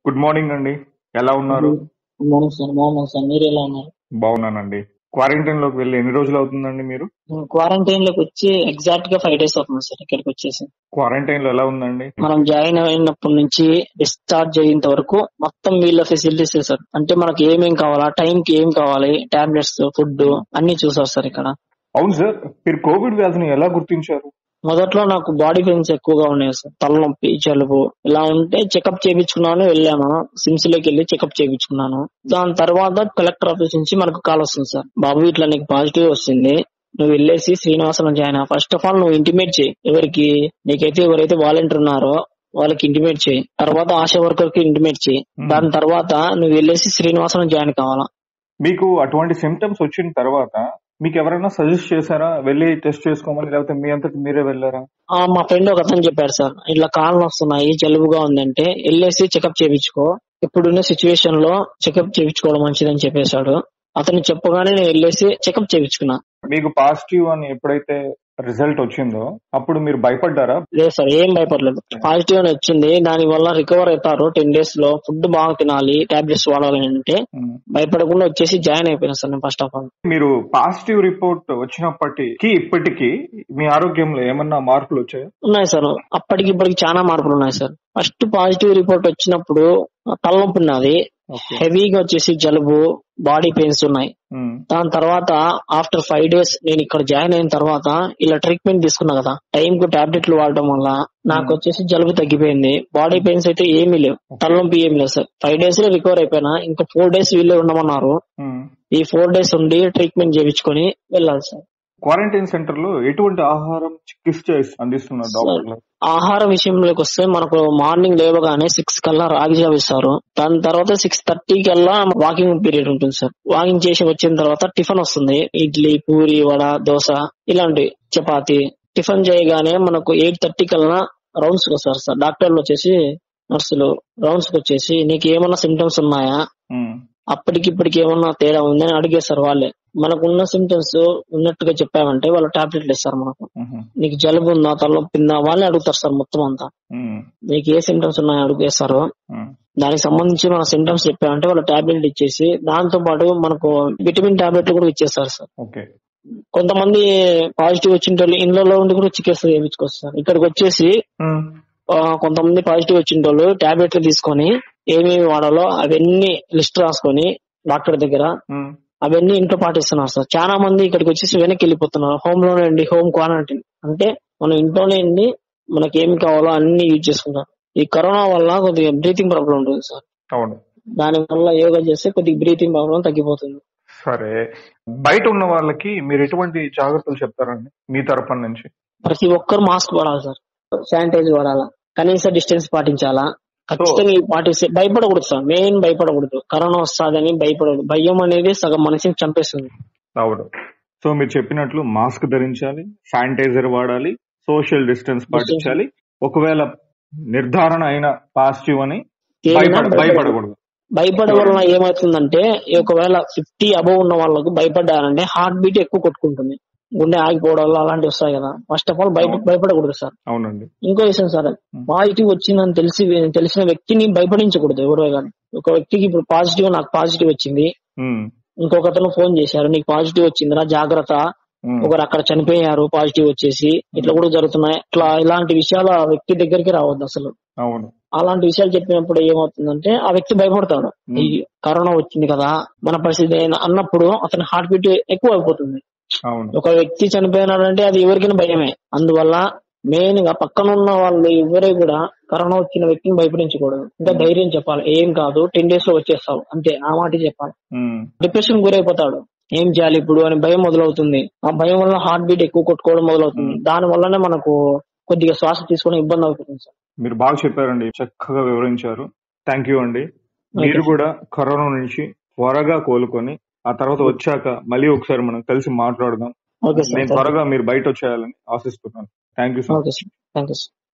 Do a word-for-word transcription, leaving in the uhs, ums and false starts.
Good morning అండి. ఎలా ఉన్నారు? Morning sir. బాగున్నాను సార్. మీరు ఎలా ఉన్నారు? బాగున్నానండి. క్వారంటైన్ లోకి వెళ్ళి ఎన్ని రోజులు అవుతుందండి మీరు? క్వారంటైన్ లోకి వచ్చి ఎగ్జాక్ట్ గా ఫైవ్ డేస్ అవుతుంది సార్ ఇక్కడికి వచ్చేసి. క్వారంటైన్ లో ఎలా ఉందండి? మనం జాయిన్ అయినప్పటి నుంచి డిశ్చార్జ్ అయ్యేంత వరకు మొత్తం వీళ్ళ ఫెసిలిటీస్ సార్. అంటే మనకి ఏమేం కావాలా, టైం కి ఏం కావాలి, టాబ్లెట్స్, ఫుడ్ అన్ని చూసారు సార్ ఇక్కడ. అవును సార్, మీరు కోవిడ్ వ్యాధిని ఎలా గుర్తించారు? మొదట్లో నాకు బాడీ పెయిన్స్ ఎక్కువగా ఉన్నాయి సార్. తలనొప్పి, జలుబు ఇలా ఉంటే చెకప్ చేయించుకున్నాను, వెళ్ళాను సిమ్స్ లోకి వెళ్ళి చెకప్ చేయించుకున్నాను. దాని తర్వాత కలెక్టర్ ఆఫీస్ నుంచి మనకు కాల్ వస్తుంది సార్, బాబు ఇట్లా నీకు పాజిటివ్ వస్తుంది, నువ్వు వెళ్ళేసి శ్రీనివాసనం జాయిన్. ఫస్ట్ ఆఫ్ ఆల్ నువ్వు ఇంటిమేట్ చేయి, ఎవరికి నీకైతే ఎవరైతే వాలంటీర్ ఉన్నారో వాళ్ళకి ఇంటిమేట్ చేయి, తర్వాత ఆశా వర్కర్ కి ఇంటిమేట్ చేయి. దాని తర్వాత నువ్వు వెళ్ళేసి శ్రీనివాసనం జాయిన్ కావాలా. మీకు అటువంటి సిమ్టమ్స్ వచ్చిన తర్వాత మీకు ఎవరైనా సజెస్ట్ చేశారా వెళ్ళి టెస్ట్ చేసుకోమని, లేకపోతే మీ అంతటి మీరే వెళ్ళారా? మా ఫ్రెండ్ ఒక అతను చెప్పాడు సార్, ఇట్లా కాళ్ళు వస్తున్నాయి, జలుబుగా ఉందంటే వెళ్ళేసి చెకప్ చేయించుకో, ఇప్పుడున్న సిచ్యువేషన్ లో చెకప్ చేయించుకోవడం మంచిదని చెప్పేశాడు. అతను చెప్పగానే నేను వెళ్ళేసి చెకప్ చేయించుకున్నా. మీకు పాజిటివ్ అని ఎప్పుడైతే రిజల్ట్ వచ్చిందో అప్పుడు మీరు భయపడ్డారా? లేదు సార్, ఏం భయపడలేదు. పాజిటివ్ అని వచ్చింది, దాని వల్ల రికవర్ అవుతారు టెన్ డేస్ లో, ఫుడ్ బాగా తినాలి, టాబ్లెట్స్ వాడాలి అంటే భయపడకుండా వచ్చేసి జాయిన్ అయిపోయినా సార్ నేను ఫస్ట్ ఆఫ్ ఆల్. మీరు పాజిటివ్ రిపోర్ట్ వచ్చినప్పటికీ ఇప్పటికీ మీ ఆరోగ్యంలో ఏమన్నా మార్పులు వచ్చాయా? ఉన్నాయి సార్, అప్పటికి ఇప్పటికి చాలా మార్పులు ఉన్నాయి సార్. ఫస్ట్ పాజిటివ్ రిపోర్ట్ వచ్చినప్పుడు తలనొప్పి ఉన్నది, హెవీగా వచ్చేసి జలుబు, బాడీ పెయిన్స్ ఉన్నాయి. దాని తర్వాత ఆఫ్టర్ ఫైవ్ డేస్ నేను ఇక్కడ జాయిన్ అయిన తర్వాత ఇలా ట్రీట్మెంట్ తీసుకున్నా కదా, టైం కు టాబ్లెట్లు వాడడం వల్ల నాకు వచ్చేసి జలుబు తగ్గిపోయింది, బాడీ పెయిన్స్ అయితే ఏమీ లేవు, తలనొప్పి ఏమీ లేదు సార్. ఫైవ్ డేస్ లో రికవర్ అయిపోయినా. ఇంకా ఫోర్ డేస్ వీళ్ళే ఉండమన్నారు, ఈ ఫోర్ డేస్ ఉండి ట్రీట్మెంట్ చేయించుకొని వెళ్ళాలి సార్. క్వారంటైన్ సెంటర్ లో ఎటువంటి ఆహారం చికిత్స అందిస్తున్నారు డాక్టర్లు? ఆహారం విషయంలోకి వస్తే మనకు మార్నింగ్ లేవగానే సిక్స్ కల్లా రాగి జావ ఇస్తారు. దాని తర్వాత సిక్స్ థర్టీ కల్లా వాకింగ్ పీరియడ్ ఉంటుంది సార్. వాకింగ్ చేసి వచ్చిన తర్వాత టిఫిన్ వస్తుంది, ఇడ్లీ, పూరి, వడ, దోశ ఇలాంటి చపాతి. టిఫిన్ చేయగానే మనకు ఎయిట్ థర్టీ కల్లా రౌండ్స్ కి వస్తారు సార్ డాక్టర్లు వచ్చేసి, నర్సులు రౌండ్స్ కి వచ్చేసి నీకు ఏమన్నా సిమ్టమ్స్ ఉన్నాయా, అప్పటికిప్పటికి ఏమన్నా తేడా ఉందని అడిగేస్తారు వాళ్ళే. మనకున్న సిమ్టమ్స్ ఉన్నట్టుగా చెప్పామంటే వాళ్ళు టాబ్లెట్లు ఇస్తారు మనకు. నీకు జలుబు ఉందా, తలనొప్పి ఉందా, వాళ్ళే అడుగుతారు సార్ మొత్తం అంతా. నీకు ఏ సిమ్టమ్స్ ఉన్నాయో అడిగేస్తారు, దానికి సంబంధించి మన సిమ్టమ్స్ చెప్పామంటే వాళ్ళు టాబ్లెట్ ఇచ్చేసి దాంతో పాటు మనకు విటమిన్ టాబ్లెట్లు కూడా ఇచ్చేస్తారు సార్. కొంతమంది పాజిటివ్ వచ్చిన వాళ్ళు ఇంట్లో ఉండి కూడా చికిత్స చేయించుకొస్తారు. ఇక్కడికి వచ్చేసి కొంతమంది పాజిటివ్ వచ్చిన వాళ్ళు టాబ్లెట్లు తీసుకొని ఏమేమి వాడాలో అవన్నీ లిస్ట్ రాసుకొని డాక్టర్ దగ్గర అవన్నీ ఇంట్లో పాటిస్తున్నారు సార్. చాలా మంది ఇక్కడికి వచ్చేసి వెనక్కి వెళ్ళిపోతున్నారు, హోమ్ లోనే అండి, హోమ్ క్వారంటైన్ అంటే మనం ఇంట్లోనే అండి, మనకి ఏమి కావాలో అన్ని యూజ్ చేసుకుంటారు. ఈ కరోనా వల్ల కొద్దిగా బ్రీతింగ్ ప్రాబ్లం ఉంటుంది సార్. అవును, దాని వల్ల యోగా చేస్తే కొద్దిగా బ్రీతింగ్ ప్రాబ్లం తగ్గిపోతుంది. సరే, బయట ఉన్న వాళ్ళకి మీరు ఎటువంటి జాగ్రత్తలు చెప్తారండి మీ తరఫు నుంచి? ప్రతి ఒక్కరు మాస్క్ వాడాలి సార్, శానిటైజర్ వాడాలా, కనీస డిస్టెన్స్ పాటించాలా, ఖచ్చితంగా పాటిస్తే భయపడకూడదు సార్. మెయిన్ భయపడకూడదు, కరోనా వస్తుందని భయపడకూడదు. భయం అనేది సగం మనిషిని చంపేస్తుంది. అవును, సో మీరు చెప్పినట్లు మాస్క్ ధరించాలి, శానిటైజర్ వాడాలి, సోషల్ డిస్టెన్స్ పాటించాలి. ఒకవేళ నిర్ధారణ అయిన పాజిటివ్ అని భయపడకూడదు. భయపడే వల్ల ఏమవుతుందంటే, ఒకవేళ ఫిఫ్టీ అబవ్ ఉన్న వాళ్ళకు భయపడ్డారంటే హార్ట్ బీట్ ఎక్కువ కొట్టుకుంటుంది, గుండె ఆగిపోవడం అలాంటివి వస్తాయి కదా. ఫస్ట్ ఆఫ్ ఆల్ భయపడకూడదు సార్. అవునండి. ఇంకో విషయం సార్, పాజిటివ్ వచ్చిందని తెలిసి తెలిసిన వ్యక్తిని భయపడించకూడదు ఎవరో కానీ. ఒక వ్యక్తికి ఇప్పుడు పాజిటివ్, నాకు పాజిటివ్ వచ్చింది, ఇంకొకతను ఫోన్ చేశారు నీకు పాజిటివ్ వచ్చిందిరా జాగ్రత్త, ఒకరు అక్కడ చనిపోయారు పాజిటివ్ వచ్చేసి, ఇట్లా కూడా జరుగుతున్నాయి, ఇట్లా ఇలాంటి విషయాలు ఆ వ్యక్తి దగ్గరికి రావద్దు అసలు. అవును, అలాంటి విషయాలు చెప్పినప్పుడు ఏమవుతుందంటే ఆ వ్యక్తి భయపడతాడు, ఈ కరోనా వచ్చింది కదా మన పరిస్థితి అన్నప్పుడు అతని హార్ట్ బీట్ ఎక్కువ అయిపోతుంది. ఒక వ్యక్తి చనిపోయినాడంటే అది ఎవరికైనా భయమే. అందువల్ల మెయిన్ గా పక్కన ఉన్న వాళ్ళు ఎవరే కూడా కరోనా వచ్చిన వ్యక్తిని భయపడించకూడదు. ఇంకా ధైర్యం చెప్పాలి, ఏం కాదు టెన్ డేస్ లో వచ్చేస్తావు అంతే, ఆ మాట చెప్పాలి. డిప్రెషన్ గురైపోతాడు, ఏం చేయాలి ఇప్పుడు అని భయం మొదలవుతుంది. ఆ భయం వల్ల హార్ట్ బీట్ ఎక్కువ కొట్టుకోవడం మొదలవుతుంది. దాని వల్లనే మనకు కొద్దిగా శ్వాస తీసుకునే ఇబ్బంది అవుతుంది సార్. మీరు బాగా చెప్పారండి, చక్కగా వివరించారు. థ్యాంక్ యూ అండి. మీరు కూడా కరోనా నుంచి త్వరగా కోలుకొని ఆ తర్వాత వచ్చాక మళ్ళీ ఒకసారి మనం కలిసి మాట్లాడదాం. నేను త్వరగా మీరు బయట వచ్చేయాలని ఆశిస్తున్నాను. Thank you sir.